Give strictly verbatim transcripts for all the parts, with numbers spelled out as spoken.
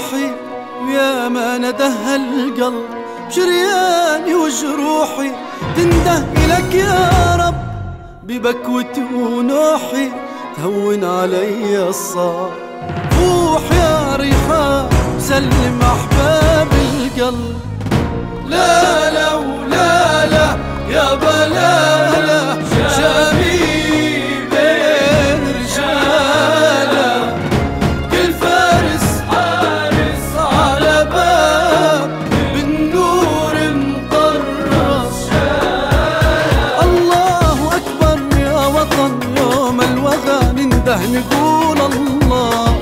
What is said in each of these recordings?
روحي ويا ما ندهى القلب شرياني وجروحي تنده إلك يا رب ببكوتي ونوحي تهون علي الصعب. روح يا ريحان سلم أحباب القلب. لا لا ولا لا يا بلالا شامي بين رجالا كل فارس حارس على باب بالنور مطرس. الله أكبر يا وطن يوم الوغى ننده نقول الله.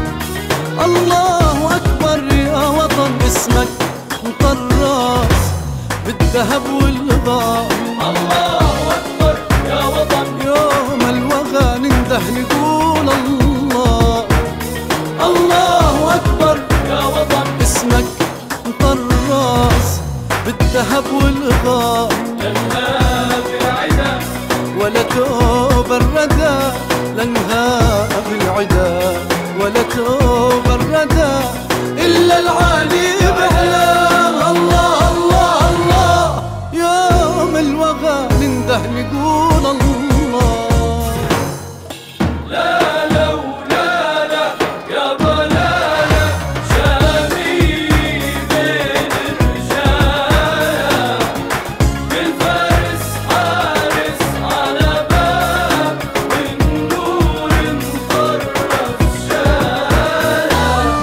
الله أكبر يا وطن اسمك مطرس بالذهب والغار. الله أكبر يا وطن يوم الوغى ننده نقول الله. الله أكبر يا وطن اسمك مطرس بالذهب والغار. لنها بالعدا ولا توب الردى لنها بالعدا ولا توب الردى إلا العالي بأعلاه. الله الله الله يوم الوغى ننده نقول الله. لا لا ولا لا يا بلالا شامي بين الرجال كل فارس حارس على باب والنور مطرس شال.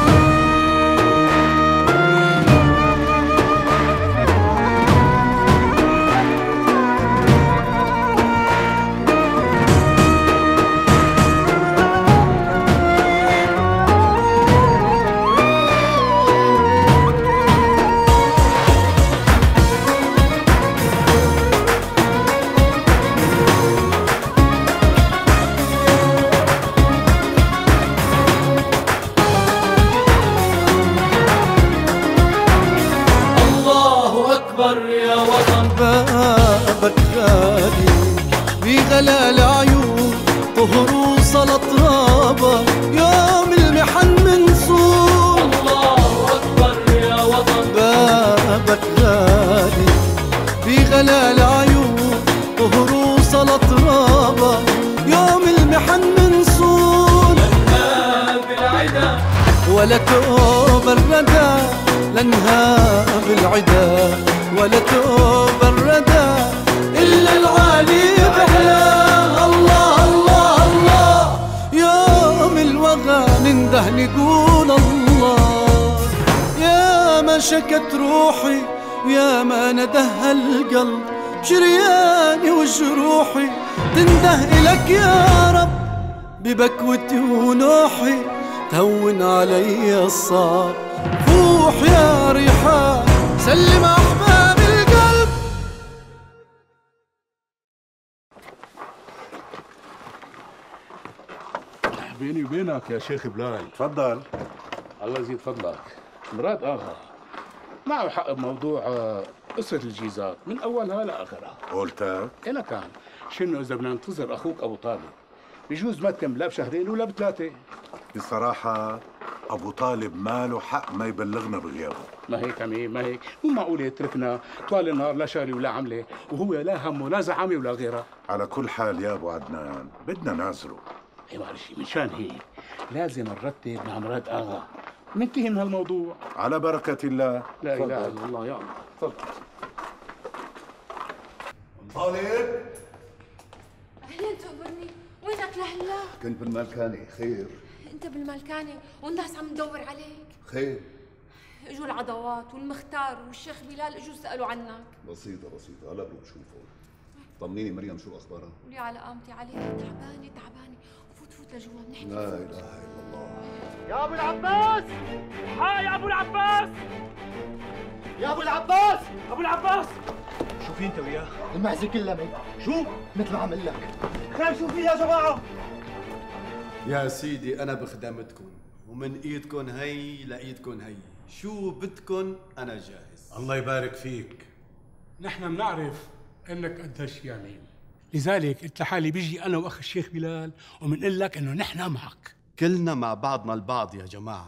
الله أكبر يا وطن بابك غالي بغلا العيون طهر وصل طرابة يوم المحن منصور. الله أكبر يا وطن بابك غالي بغلا العيون طهر وصل طرابة يوم المحن منصور. لنها بالعدا ولا توب الردى لنها بالعدا ولا توب الردى إلا العالي بأعلاه. الله الله الله يوم الوغى ننده نقول الله. يا ما شكت روحي ويا ما ندهى القلب شرياني وجروحي تنده إلك يا رب ببكوتي ونوحي تهون علي الصعب. فوح يا ريحان سلم أحباب القلب. بيني وبينك يا شيخ بلال، تفضل. الله يزيد فضلك. مراد اغا معه حق بموضوع آه، قصة الجيزات من اولها لاخرها. قلتك إلا كان شنو اذا بدنا ننتظر اخوك ابو طالب بجوز ما تكمل لا بشهرين ولا بثلاثه. بصراحة أبو طالب ماله حق ما يبلغنا بغيابه. ما هيك عمي ما هيك، مو معقول يتركنا طوال النهار لا شغله ولا عمله وهو لا همه لا زعامه ولا غيرها. على كل حال يا أبو عدنان بدنا نعذره. اي معلش مشان هيك لازم نرتب مع مراد اغا ننتهي من هالموضوع. على بركة الله. لا اله الا الله. يا الله تفضل. طالب أهلين تقبرني، وينك لهلا؟ كنت بالملكاني. خير؟ أنت بالملكانة والناس عم تدور عليك. خير؟ اجوا العضوات والمختار والشيخ بلال اجوا سألوا عنك. بسيطة بسيطة، هلا بروح بشوفهم. طمنيني مريم شو أخبارها؟ قولي على قامتي عليك، تعبانة تعبانة، فوت فوت لجوا بنحكي. لا إله إلا الله. يا ابو العباس، ها يا ابو العباس، يا ابو العباس، ابو العباس، شو في انت وياه؟ المعزه كلها ميتة. شو؟ مثل ما عم اقول لك. خير شو في يا جماعه؟ يا سيدي أنا بخدمتكم ومن إيدكم هي لإيدكم هي، شو بدكن أنا جاهز. الله يبارك فيك. نحن بنعرف انك قديش يمين، لذلك قلت لحالي بيجي انا واخ الشيخ بلال وبنقول لك انه نحن معك. كلنا مع بعضنا البعض يا جماعة،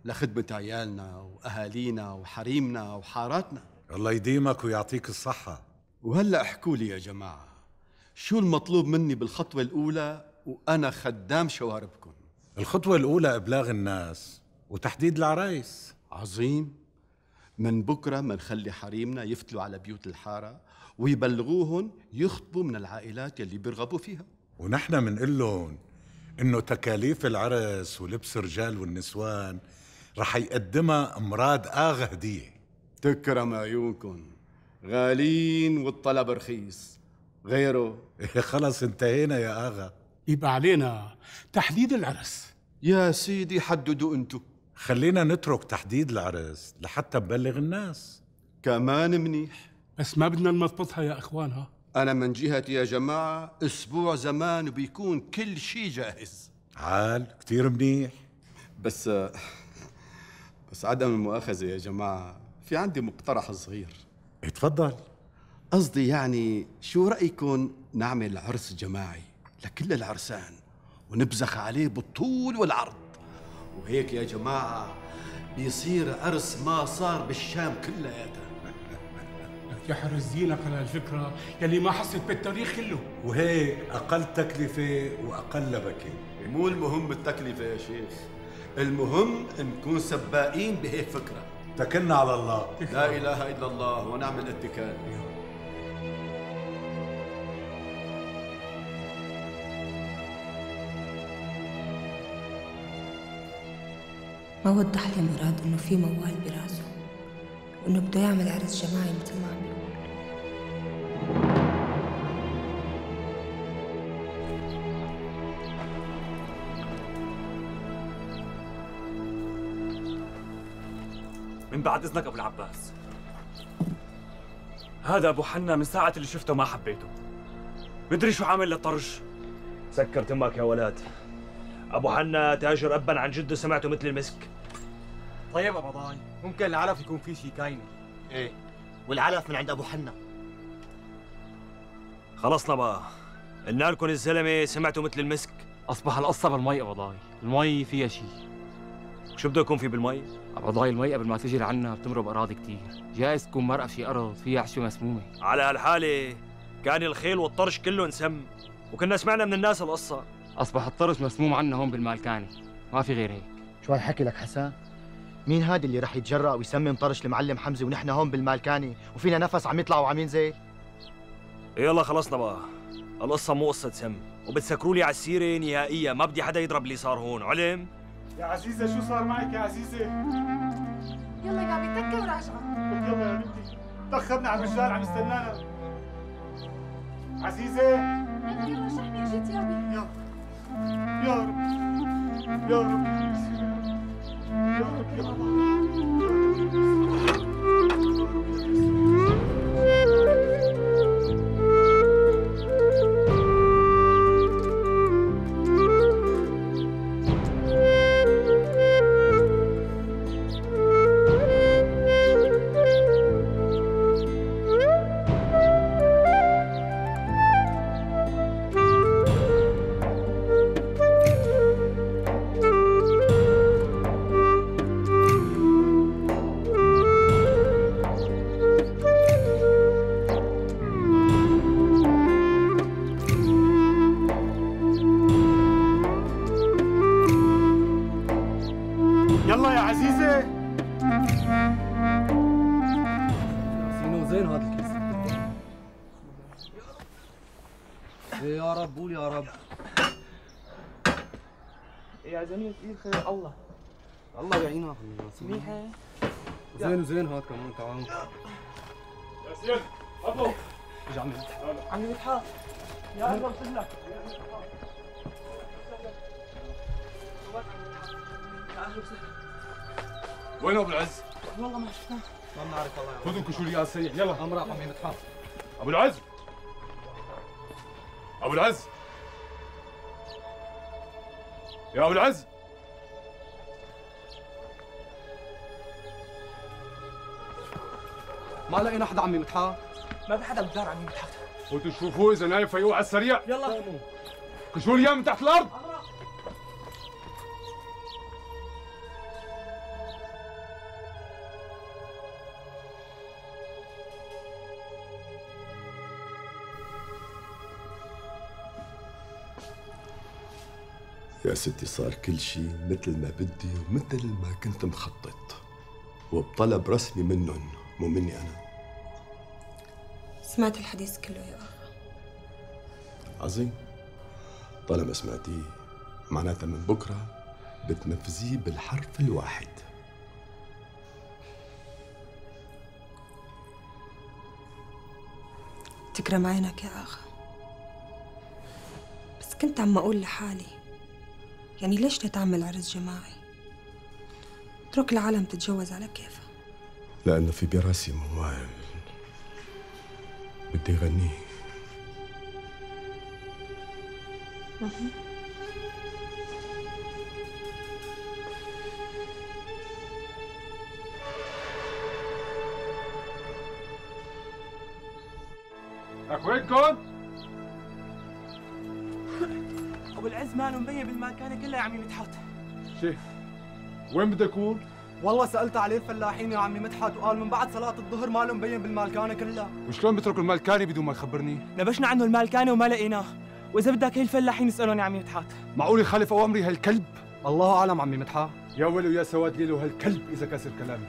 لخدمة عيالنا وأهالينا وحريمنا وحاراتنا. الله يديمك ويعطيك الصحة. وهلأ احكوا لي يا جماعة، شو المطلوب مني بالخطوة الأولى وأنا خدام شواربكم؟ الخطوة الأولى إبلاغ الناس وتحديد العرايس. عظيم. من بكرة منخلي حريمنا يفتلوا على بيوت الحارة ويبلغوهن يخطبوا من العائلات يلي بيرغبوا فيها، ونحن منقول لهم إنه تكاليف العرس ولبس الرجال والنسوان رح يقدمها مراد آغا هدية. تكرم عيونكم، غالين والطلب رخيص. غيره خلص انتهينا يا آغا. يبقى علينا تحديد العرس. يا سيدي حددوا انتو. خلينا نترك تحديد العرس لحتى نبلغ الناس. كمان منيح، بس ما بدنا نمضبطها يا اخوانها. انا من جهتي يا جماعه اسبوع زمان وبيكون كل شيء جاهز. عال كتير منيح. بس بس عدم المؤاخذه يا جماعه، في عندي مقترح صغير. اتفضل. قصدي يعني شو رايكم نعمل عرس جماعي لكل العرسان ونبزخ عليه بالطول والعرض، وهيك يا جماعه بيصير عرس ما صار بالشام كلياتها. لك يا حرس دينك على الفكره يلي ما حست بالتاريخ كله. وهيك اقل تكلفه واقل لبكه. مو المهم التكلفه يا شيخ، المهم نكون سباقين بهيك فكره. اتكلنا على الله. لا اله الا الله ونعم الاتكال. ما وضح لي مراد انه في موال براسه وانه بده يعمل عرس جماعي مثل ما عم بيقول. من بعد اذنك ابو العباس، هذا ابو حنا من ساعة اللي شفته ما حبيته. مدري شو عامل للطرش. سكر تمك يا ولد. ابو حنا تاجر ابا عن جده سمعته مثل المسك. طيب ابو ضاي، ممكن العلف يكون فيه شي كاينه. ايه، والعلف من عند ابو حنا. خلصنا بقى، قلنا لكم الزلمه سمعته مثل المسك. اصبح القصه بالمي ابو ضاي، المي فيها شي. شو بده يكون في بالمي؟ ابو ضاي المي قبل ما تجي لعنا بتمرق اراضي كثير، جايز تكون مرقه في ارض فيها عشوه مسمومه. على هالحاله كان الخيل والطرش كله انسم، وكنا سمعنا من الناس القصه. اصبح الطرش مسموم عنا هون بالمالكاني، ما في غير هيك. شو هالحكي لك حسن؟ مين هاد اللي رح يتجرأ ويسمم طرش المعلم حمزه ونحن هون بالمالكاني وفينا نفس عم يطلع وعم ينزل؟ يلا خلصنا بقى، القصه مو قصه سم، وبتسكروا لي على السيره نهائيا، ما بدي حدا يضرب اللي صار هون، علم؟ يا عزيزه شو صار معك يا عزيزه؟ يلا يا بابي تكه وراجعه. يلا يا بنتي، تأخرنا على الرجال عم يستنانا. عزيزه يلا شحني اجيت يا بي. يا يا رب يا رب يا رب يا الله. يلا يا عزيزة. ياسينو زين هذا الكيس. يا رب قول يا رب. يا زلمه كثير خير الله. الله يعينك منيحه. زين وزين هاد كمان تعال. ياسين ابو اجي عمي. عمي مدحت يا رب اغفر لك. وين ابو العز؟ والله ما شفناه. ما بنعرف والله. خذوا انكشوا لي سريع يلا. امر عمي مدحت. ابو العز ابو العز يا ابو العز. ما لقينا حدا عمي مدحت. ما في حدا بالدار عمي مدحت. فوتوا شوفوا اذا نايم فيوه على السريع. يلا كشوا لي اياه من تحت الارض. يا ستي صار كل شيء مثل ما بدي ومثل ما كنت مخطط، وبطلب رسمي منهم مو مني أنا. سمعت الحديث كله يا أخ. عظيم. طالما سمعتيه معناتها من بكرة بتنفذيه بالحرف الواحد. تكرم عينك يا أخ، بس كنت عم أقول لحالي يعني ليش تتعمل عرس جماعي؟ اترك العالم تتجوز على كيفها. لأنه في براسي موال بدي أغنيه. لك وينكم؟ ابو العز ماله مبين بالمكانه كلها يا عمي مدحت. شيخ وين بدي اكون؟ والله سألت عليه الفلاحين يا عمي مدحت وقال من بعد صلاة الظهر ماله مبين بالمالكانة كلها. وشلون بتركوا المالكاني بدون ما تخبرني؟ نبشنا عنه المالكانة وما لقيناه، وإذا بدك هي الفلاحين يسألون يا عمي مدحت. معقول يخالف أوامري هالكلب؟ الله أعلم عمي مدحت. يا ولو يا سواد ليلو هالكلب إذا كسر كلامي.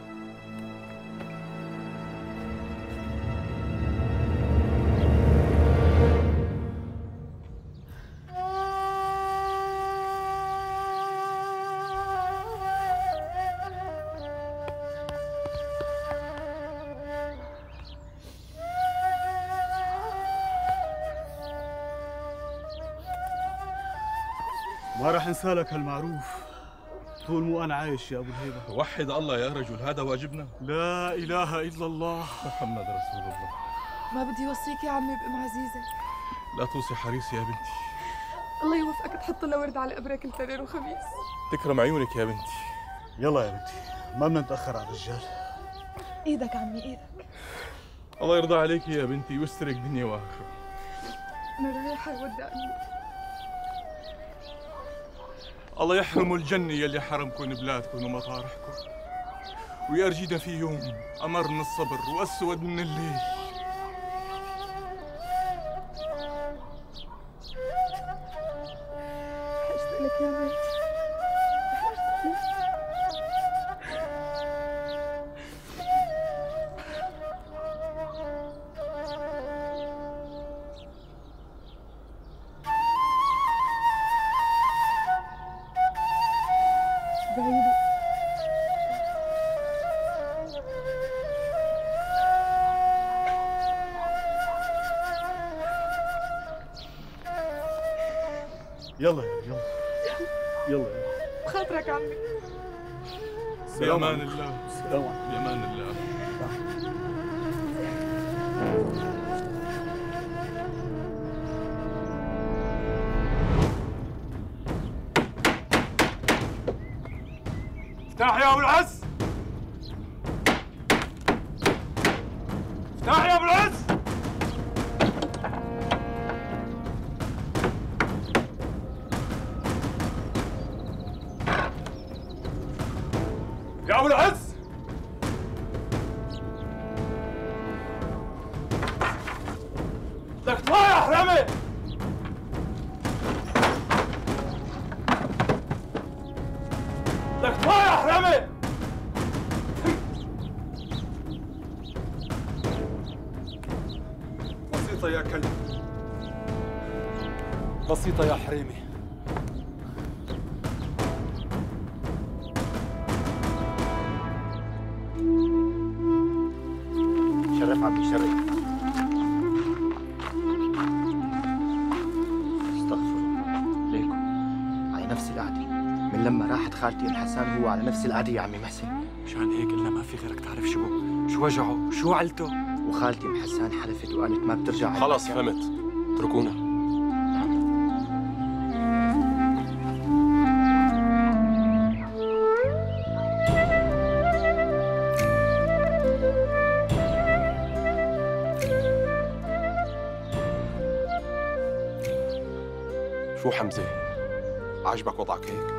ما راح انسالك هالمعروف طول مو انا عايش يا ابو الهيبه. وحد الله يا رجل، هذا واجبنا. لا اله الا الله محمد رسول الله. ما بدي اوصيك يا عمي بأم عزيزة. لا توصي حريصي يا بنتي. الله يوفقك تحط لنا ورد على قبرك الاثنين وخميس. تكرم عيونك يا بنتي. يلا يا بنتي ما بدنا نتاخر على الرجال. ايدك عمي ايدك. الله يرضى عليك يا بنتي ويسترك دنيا واخره. انا رايحه ودعني. الله يحرم الجنة يلي حرمكم بلادكم ومطارحكم، ويرجينا في يوم أمر من الصبر وأسود من الليل. حاجت لك يا بنتي. يلا يلا يلا بخاطرك عمي. بأمان الله. بأمان الله. افتح يا ابو العز. افتح يا ابو العز. يا ابو العز. بدك تطلع يا حرامي. بدك تطلع يا حرامي. بسيطة يا كلب. بسيطة يا حريمي. شرف عمي شرف. استغفر الله ليكم على نفس القعدة. من لما راحت خالتي ام حسان هو على نفس القعدة يا عمي محسن. مشان هيك قلنا ما في غيرك تعرف شو شو وجعه شو علته. وخالتي ام حسان حلفت وقالت ما بترجع. خلص فهمت، اتركونا. شو حمزة؟ عاجبك وضعك هيك؟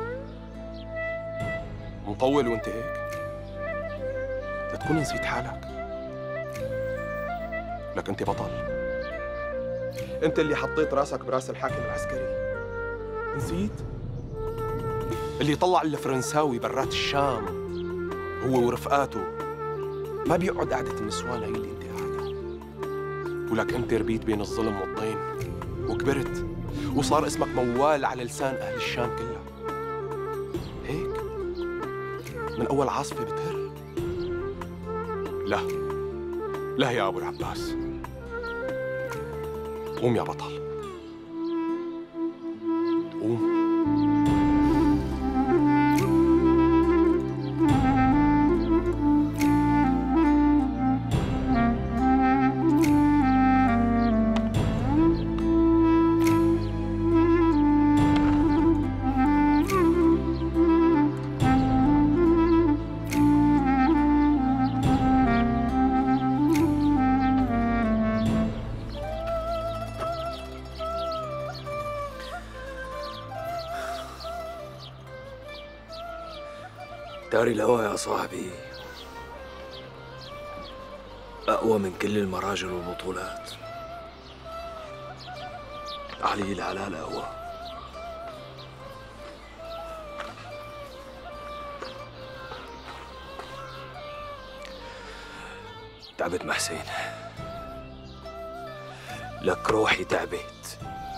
مطول وانت هيك؟ لتكون نسيت حالك؟ لك انت بطل. انت اللي حطيت راسك براس الحاكم العسكري. نسيت؟ اللي طلع الفرنساوي برات الشام هو ورفقاته ما بيقعد قعدة النسوان هي اللي انت قاعدة. ولك انت ربيت بين الظلم والطين وكبرت وصار اسمك موال على لسان اهل الشام كلها. هيك من اول عاصفة بتهر. لا لا يا ابو العباس، قوم يا بطل، قوم. داري الهوى يا صاحبي أقوى من كل المراجل والبطولات. علي الحلال أقوى. تعبت محسين، لك روحي تعبت.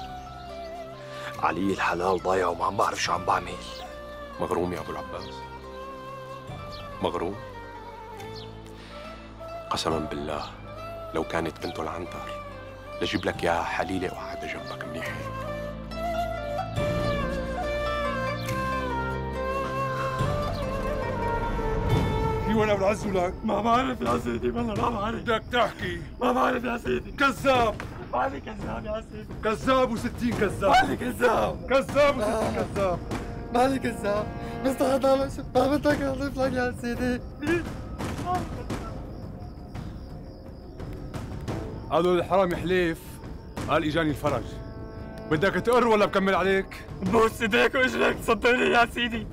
علي الحلال ضايع وما عم بعرف شو عم بعمل. مغروم يا ابو العباس، مغروم. قسما بالله لو كانت بنته العنتر لجيب لك اياها حليله وقعدها جنبك منيح هيك. ايوه ابو العز ولك. ما بعرف يا سيدي، والله ما بعرف. بدك تحكي. ما بعرف يا سيدي. كذاب. ماني كذاب يا سيدي. كذاب وستين كذاب. ماني كذاب. كذاب وستين كذاب. ماني كذاب. مستغرب ما بدك اضيف لك يا سيدي. قالوا للحرامي حليف، قال اجاني الفرج. بدك تقر ولا بكمل عليك؟ بوس ايديك واجرك صدقني يا سيدي.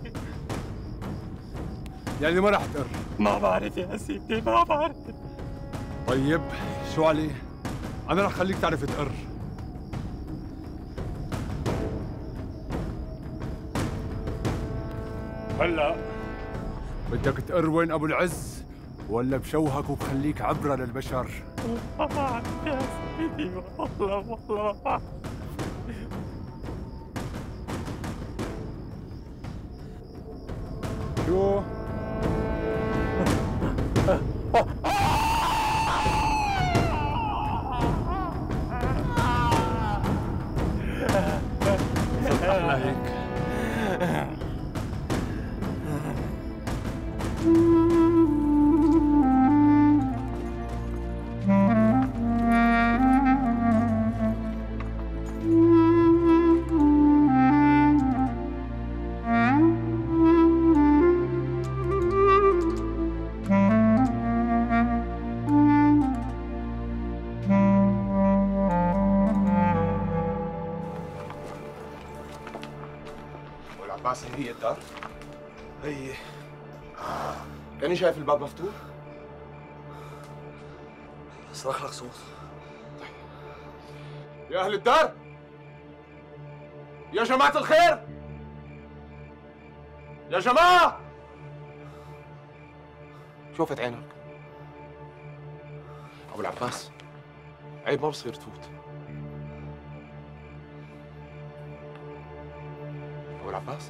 يعني ما راح تقر؟ ما بعرف يا سيدي، ما بعرف. طيب شو عليه؟ أنا رح خليك تعرف تقر. هلا بدك تقر وين أبو العز ولا بشوهك وبخليك عبرة للبشر؟ ما بعرف يا سيدي، والله والله ما بعرف. شو؟ صدقنا هيك. عباس هي الدار؟ هي. كاني شايف الباب مفتوح؟ صرخ لك صوت. يا أهل الدار، يا جماعة الخير، يا جماعة. شوفت عينك أبو العباس، عيب ما بصير تفوت. أبو العباس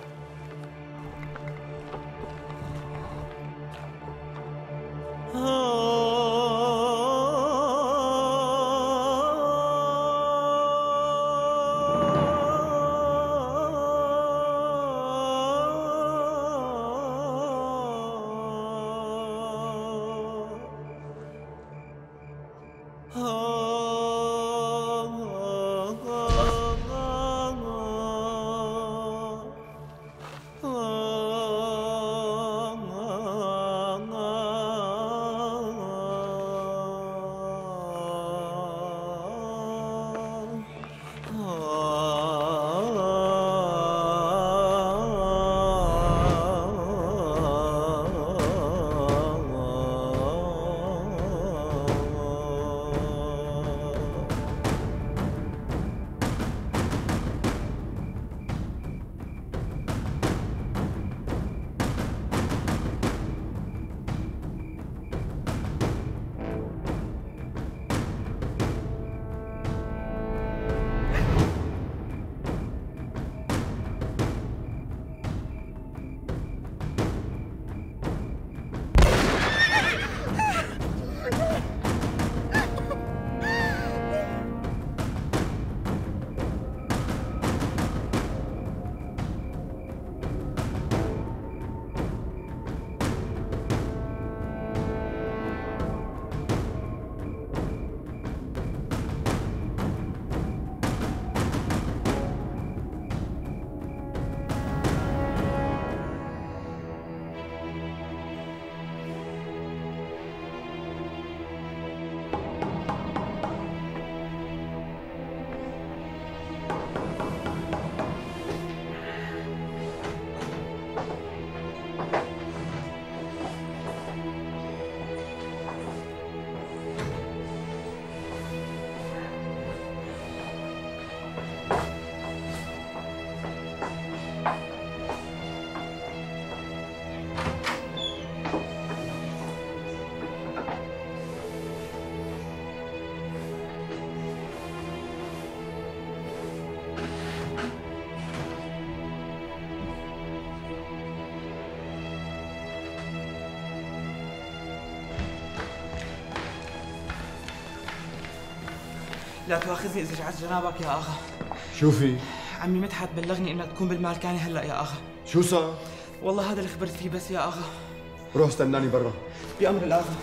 لا تواخذني اذا رجعت جنابك يا اغا. شو في؟ عمي مدحت بلغني انك تكون بالمالكاني هلا يا اغا. شو صار؟ والله هذا اللي خبرت فيه بس يا اغا. روح استناني برا. بأمر الاغا.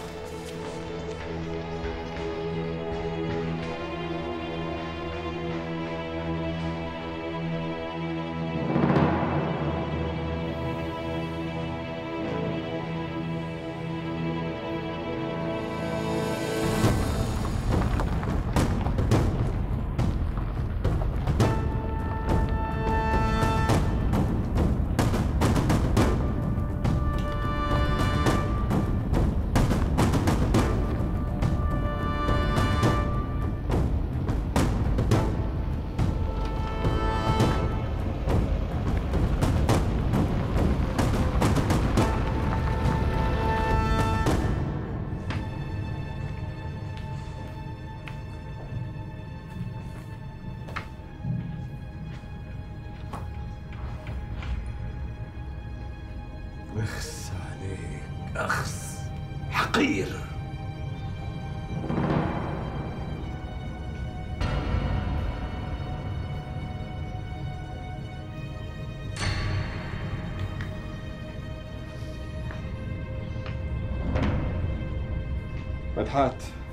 اخس عليك اخس حقير. مدحت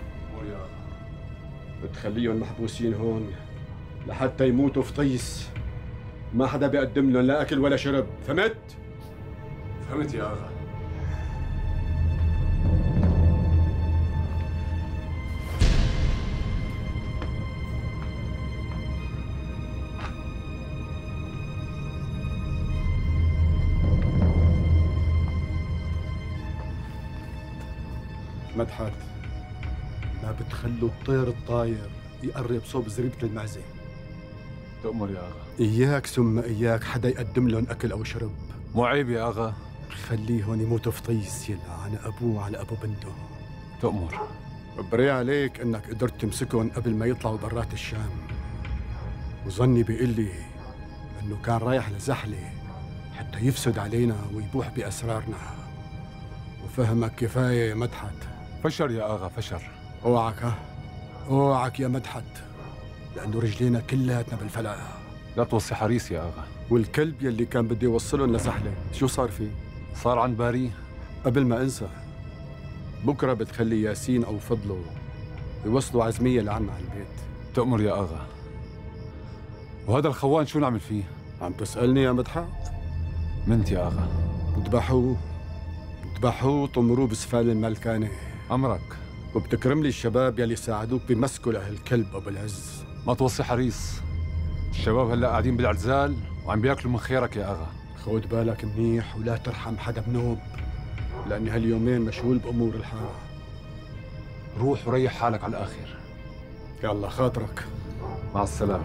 بتخليهم محبوسين هون لحتى يموتوا في طيس، ما حدا بيقدم لهم لا اكل ولا شرب، فهمت؟ فهمت يا اغا. مدحت ما بتخلوا الطير الطاير يقرب صوب زريبة المعزة. تؤمر يا اغا. اياك ثم اياك حدا يقدم لهم اكل او شرب. مو عيب يا اغا. خليهم يموتوا في طيس يلعن ابوه على ابو بنته. تؤمر. بري عليك انك قدرت تمسكهم قبل ما يطلعوا برات الشام، وظني بيقول لي انه كان رايح لزحله حتى يفسد علينا ويبوح باسرارنا. وفهمك كفايه يا مدحت. فشر يا اغا فشر. اوعك ها اوعك يا مدحت، لانه رجلينا كلاتنا بالفلقه. لا توصي حريص يا اغا. والكلب يلي كان بدي يوصلهم لزحله شو صار فيه؟ صار عند باري. قبل ما انسى، بكره بتخلي ياسين او فضله يوصلوا عزميه لعنا على البيت. تؤمر يا اغا. وهذا الخوان شو نعمل فيه؟ عم تسالني يا مدحت؟ منت يا اغا. اذبحوه اذبحوه وطمروه بسفال الملكانه. امرك. وبتكرم لي الشباب يلي ساعدوك بمسكوا لهالكلب ابو العز. ما توصي حريص، الشباب هلا قاعدين بالعزال وعم بياكلوا من خيرك يا اغا. خود بالك منيح ولا ترحم حدا بنوب، لاني هاليومين مشغول بامور الحاره. روح وريح حالك على الاخر. يلا خاطرك. مع السلامه.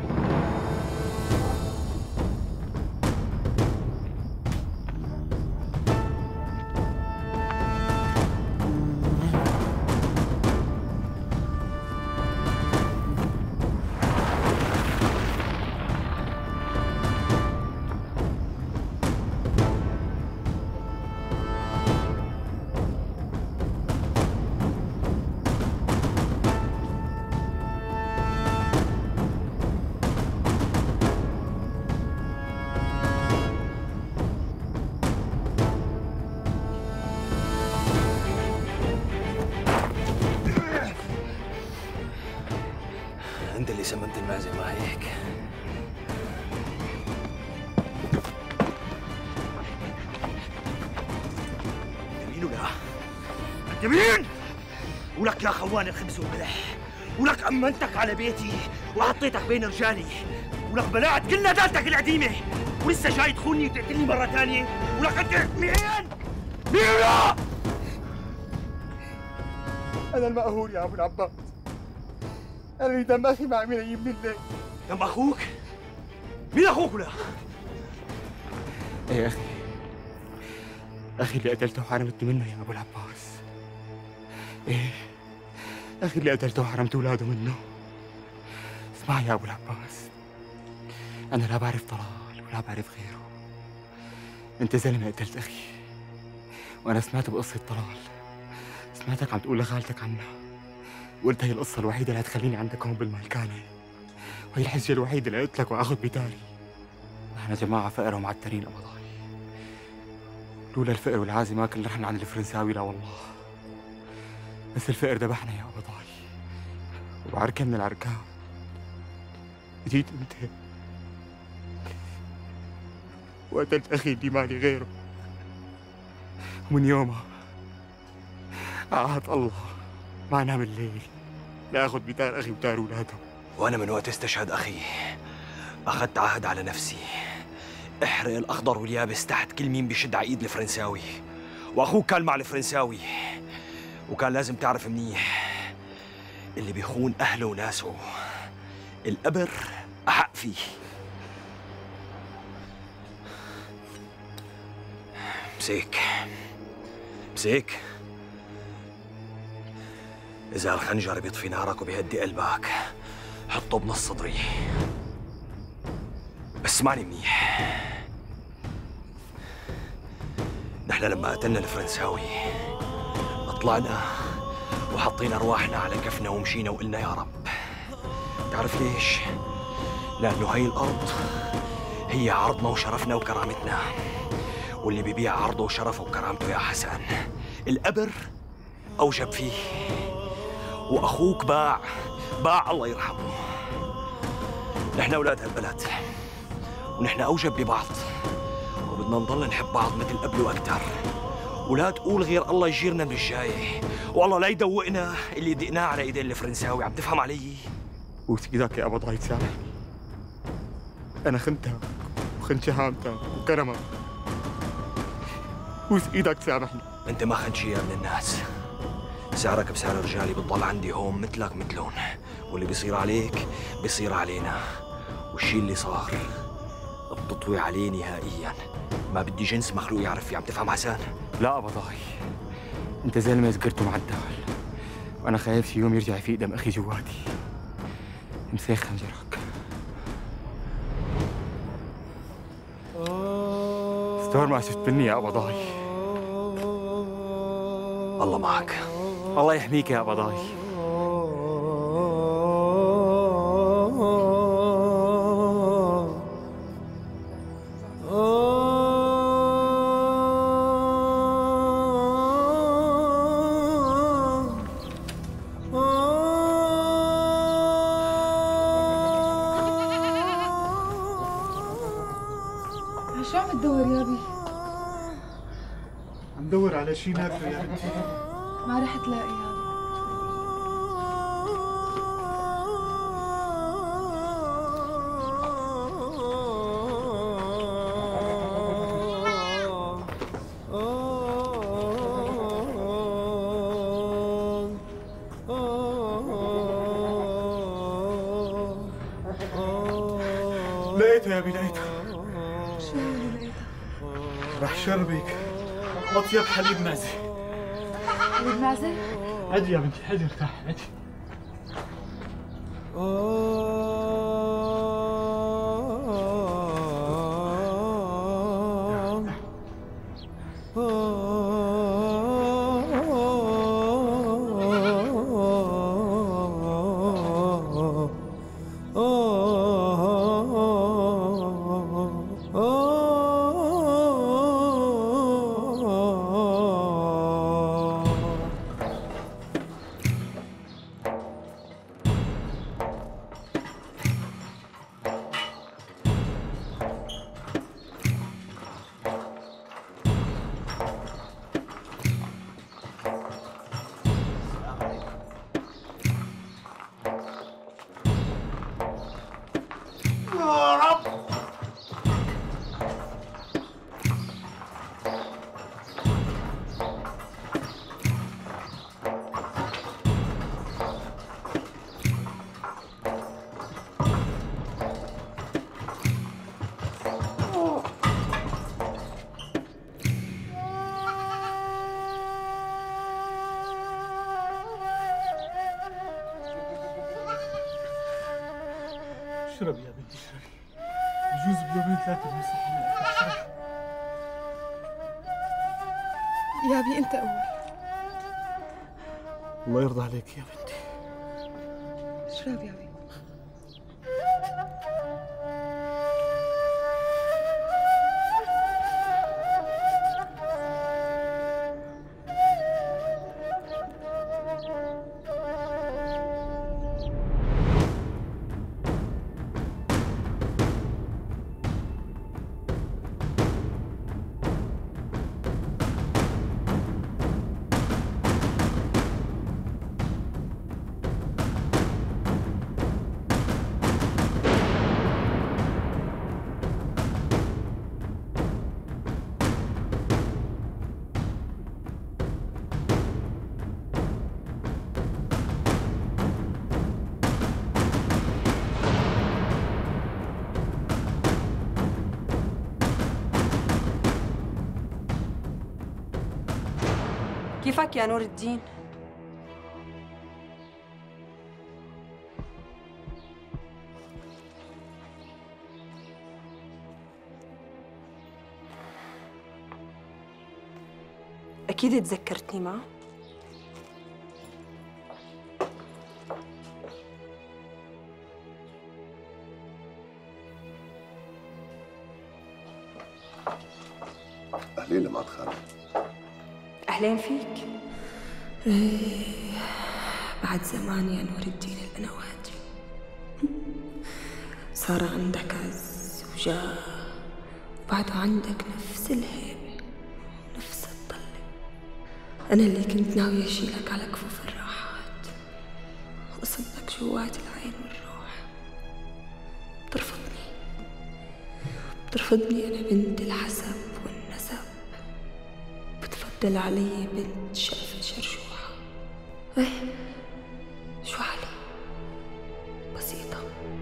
انت اللي سممت المعزة ما هيك؟ يمين ولا؟ يمين! ولك يا خوان الخبز والملح، ولك أمنتك على بيتي وحطيتك بين رجالي، ولك بلعت كل ندالتك القديمة، ولسه جاي تخوني وتقتلني مرة ثانية، ولك أنت مين؟ مين ولا؟ أنا المقهور يا أبو العباس. أنا اللي دم أخي مع مين يجيب من الليل. دم أخوك؟ مين أخوك ولا؟ إيه أخي، أخي اللي قتلته وحرمت منه يا أبو العباس. إيه أخي اللي قتلته وحرمت أولاده منه. اسمع يا أبو العباس، أنا لا بعرف طلال ولا بعرف غيره. أنت زلمة قتلت أخي، وأنا سمعت بقصة طلال، سمعتك عم تقول لخالتك عنها. وانت هي القصة الوحيدة اللي هتخليني عندك هون بالمالكانة، وهي الحجة الوحيدة اللي قلت لك وآخذ بتالي. نحن جماعة فقر ومعترين قبضاي، لولا الفقر والعازي ما كنا رحنا عن الفرنساوي، لا والله. بس الفقر ذبحنا يا قبضاي، وبعركة من العركان جيت انت وقتلت أخي اللي مالي غيره، ومن يومها عهد الله ما انام الليل لا اخذ بتار اخي وتار اولاده. وانا من وقت استشهد اخي اخذت عهد على نفسي احرق الاخضر واليابس تحت كل مين بيشد على ايد الفرنساوي، واخوك كان مع الفرنساوي، وكان لازم تعرف منيح اللي بيخون اهله وناسه القبر احق فيه. مسيك مسيك إذا الخنجر بيطفي نارك وبيهدي قلبك حطه بنص صدري. بس اسمعني منيح، نحن لما قتلنا الفرنساوي طلعنا وحطينا أرواحنا على كفنا ومشينا وقلنا يا رب. تعرف ليش؟ لأنه هاي الأرض هي عرضنا وشرفنا وكرامتنا، واللي بيبيع عرضه وشرفه وكرامته يا حسن القبر أوجب فيه. وأخوك باع باع الله يرحمه. نحن أولاد هالبلد ونحن أوجب ببعض، وبدنا نضل نحب بعض مثل قبل وأكثر، ولا تقول غير الله يجيرنا من الجاي، والله لا يدوقنا اللي دقناه على ايدين الفرنساوي. عم تفهم علي؟ بوس ايدك يا قبضاي تسامحني، أنا خنتك وخنت شهامتك وكرمك، بوس ايدك تسامحني. أنت ما خنت شي من الناس، سعرك بسعر رجالي بتضل عندي هون مثلك مثلهم، واللي بيصير عليك بيصير علينا، والشي اللي صار بتطوي عليه نهائيا. ما بدي جنس مخلوق يعرف فيه. عم تفهم حسن؟ لا قبضاي، انت زلمه سكرت ومعدل، وانا خايف شي يوم يرجع يفيق دم اخي جواتي. امسك خنجرك. استور ما شفت مني يا قبضاي. الله معك. الله يحميك يا قبضاي. شو عم تدور يا بي؟ عم دور على شي ناكله يا بنتي. ما رح تلاقي هذا. لقيته يا بي لقيته. شو اللي لقيته؟ رح شربك أطيب حليب معزة. حليب معزة؟ عدي يا بنتي، عدي ارتاح، عدي. اشربي يا بنتي اشربي، بجوز بيومين ثلاثة بنصحي من الأكل. يا بي أنت أول. الله يرضى عليك يا بنتي. اشرب يا بي. كيفك يا نور الدين؟ أكيد تذكرتني معه؟ أهلين لمعت خانم. أهلين فيك. إيه بعد زمان يا نور الدين القنوات صار عندك عز وجاه، وبعده عندك نفس الهيبة ونفس الطلة. أنا اللي كنت ناوية أشيلك على كفوف الراحات وأصبك جوات العين والروح، بترفضني بترفضني أنا بنت الحسب والنسب، بتفضل علي بنت شقفة شرشوحة. ايه شو حالي بسيطة.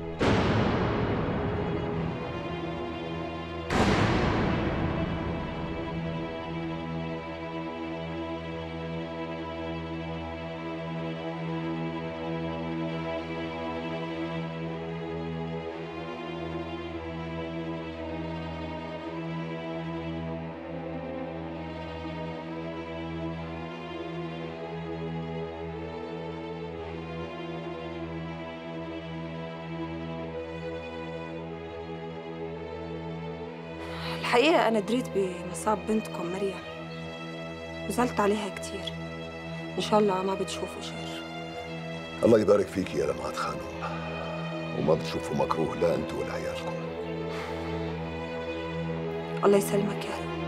الحقيقة أنا دريت بمصاب بنتكم مريم وزعلت عليها كتير. إن شاء الله ما بتشوفوا شر. الله يبارك فيك يا لمعت خانم، وما بتشوفوا مكروه لا أنتوا ولا عيالكم. الله يسلمك يا رب.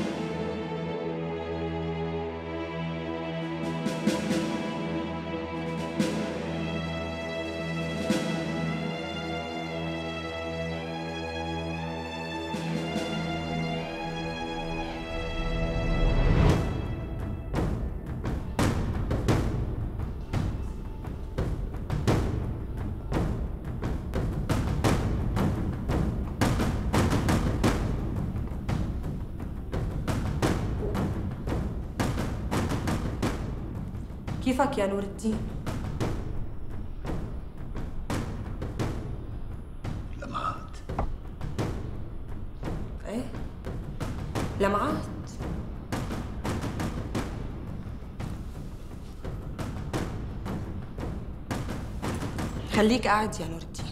كيفك يا نور الدين؟ لمعات. ايه لمعات. خليك قاعد يا نور الدين،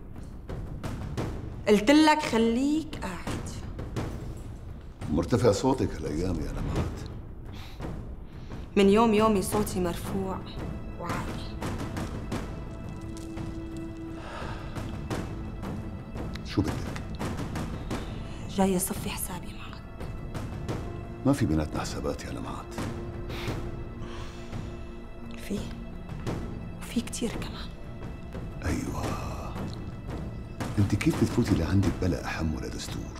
قلت لك خليك قاعد. مرتفع صوتك هالايام يا لمعات. من يوم يومي صوتي مرفوع وعالي. شو بدك؟ جاي أصفي حسابي معك. ما في بيناتنا حسابات يا لمعات. في وفي كتير كمان. أيوة، أنت كيف بتفوتي لعندك بلا أحم ولا دستور؟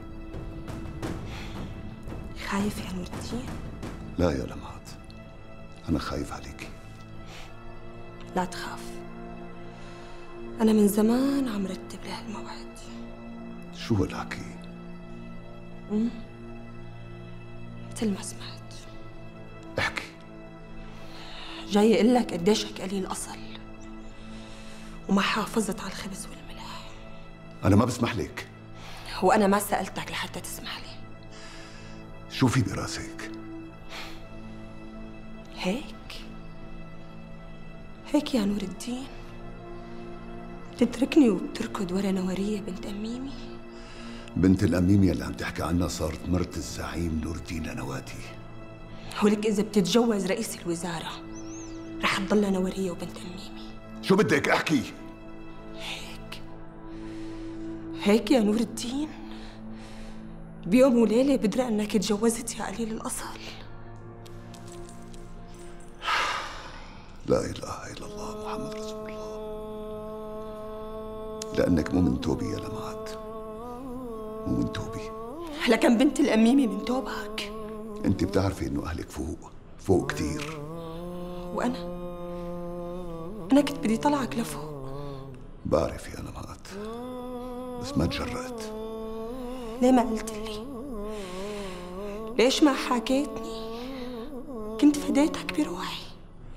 خايف يا نور الدين؟ لا يا لمعات، أنا خايف عليكي. لا تخاف، أنا من زمان عم رتب لهالموعد. شو هالحكي؟ امم مثل ما سمعت. احكي. جاي أقول لك قديشك قليل أصل وما حافظت على الخبز والملح. أنا ما بسمح لك. وأنا ما سألتك لحتى تسمح لي. شو في براسك؟ هيك هيك يا نور الدين. بتتركني وبتركض ورا نورية بنت أميمي؟ بنت الأميمي اللي عم تحكي عنها صارت مرت الزعيم نور الدين نواتي. ولك إذا بتتجوز رئيس الوزارة رح تضل نورية وبنت أميمي. شو بدك احكي؟ هيك هيك يا نور الدين؟ بيوم وليلة بدرى أنك تجوزت يا قليل الأصل. لا إله إلا الله محمد رسول الله. لأنك مو من توبي يا لمعت، مو من توبي. لكن بنت الأميمة من توبك. أنت بتعرفي إنه أهلك فوق فوق كتير. وأنا أنا كنت بدي طلعك لفوق. بعرف يا لمعت، بس ما تجرأت. ليه ما قلت لي؟ ليش ما حكيتني؟ كنت فديتك بروحي.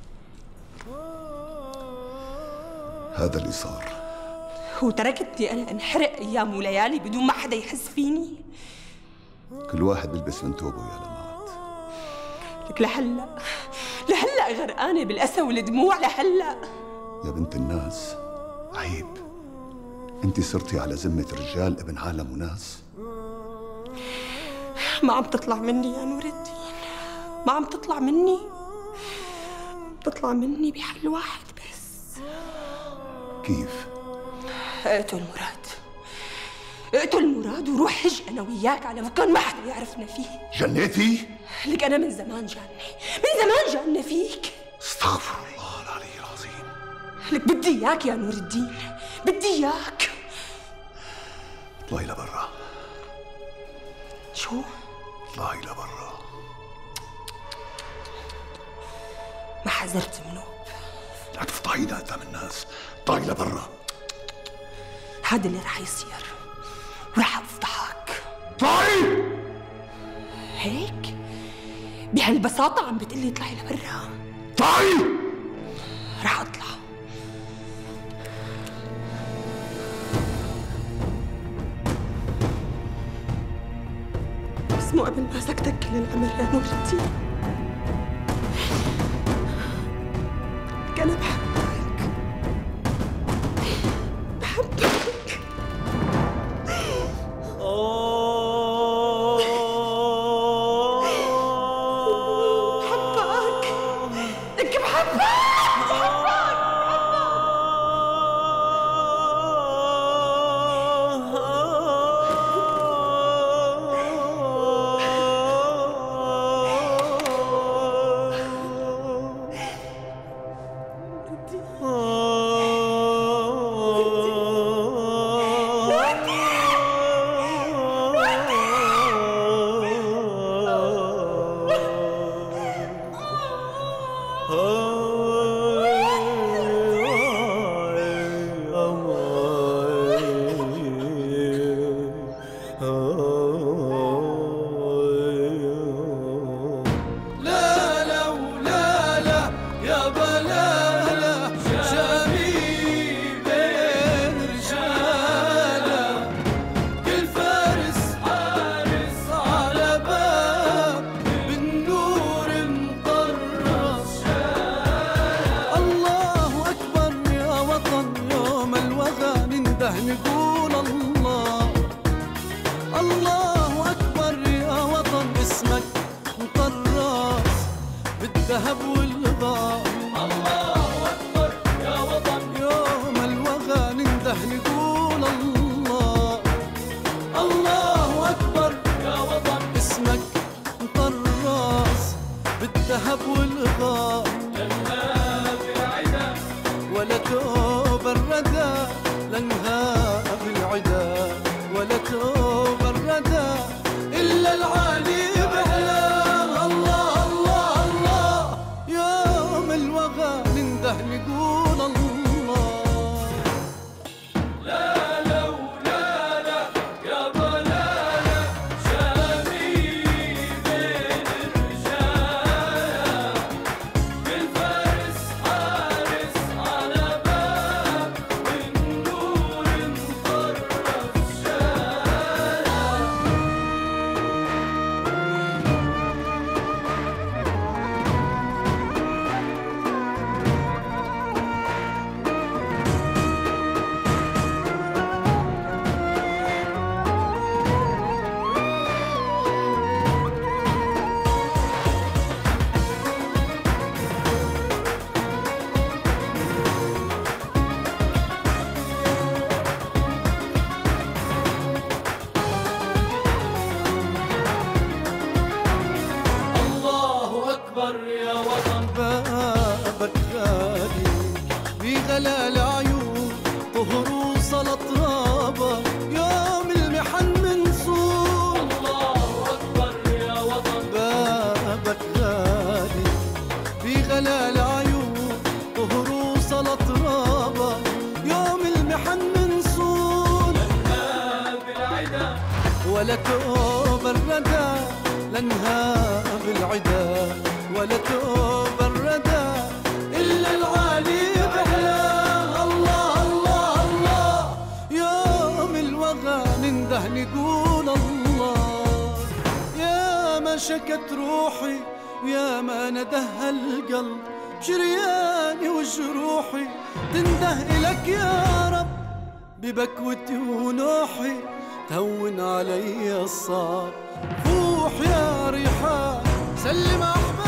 هذا اللي صار. وتركتني أنا أنحرق أيام وليالي بدون ما حدا يحس فيني. كل واحد بيلبس من توبه يا لمعت. لك لهلا لهلا غرقانة بالأسى والدموع لهلا. يا بنت الناس عيب، انت صرتي على ذمة رجال ابن عالم وناس. ما عم تطلع مني يا نور الدين، ما عم تطلع مني. بتطلع مني بحل واحد بس. كيف؟ اقتل مراد، اقتل مراد وروح حج انا وياك على مكان ما حدا يعرفنا فيه. جنيتي؟ لك انا من زمان جاني، من زمان جاني فيك. استغفر الله العلي العظيم. لك بدي اياك يا نور الدين، بدي اياك. اطلعي لبرا. شو؟ اطلعي لبرا. ما حذرت منه. لا تفضحينا قدام الناس، اطلعي لبرا. هذا اللي رح يصير ورح افضحك. اطلعي. هيك؟ بهالبساطة عم بتقلي اطلعي لبرا؟ اطلعي. رح اطلع. بس مو قبل ما سكتك كل الأمر يا نور الدين. لك أنا بحبك، بحبك. بحبك، لك بحبك. نقول الله الله أكبر يا وطن، اسمك مطراس بالذهب والغار. الله أكبر يا وطن، يوم الوغى ننده نقول الله الله أكبر يا وطن، اسمك مطراس بالذهب والغار. لا في عدا ولا توب الردى لنهار. وروصة لطرابة يوم المحن منصور. الله أكبر يا وطن بابك غالي بغلال عيون وروصة لطرابة يوم المحن منصور. لنها بالعدا ولا توب الردى لنها بالعدا ولا توب الردى إلا العالي بحلاه. الله الله الله يوم الوغى ننده نقول الله. يا ما شكت روحي ويا ما ندهى القلب بشرياني وجروحي تنده إلك يا رب ببكوتي ونوحي تهون علي الصعب. فوح يا ريحان سلم أحبابي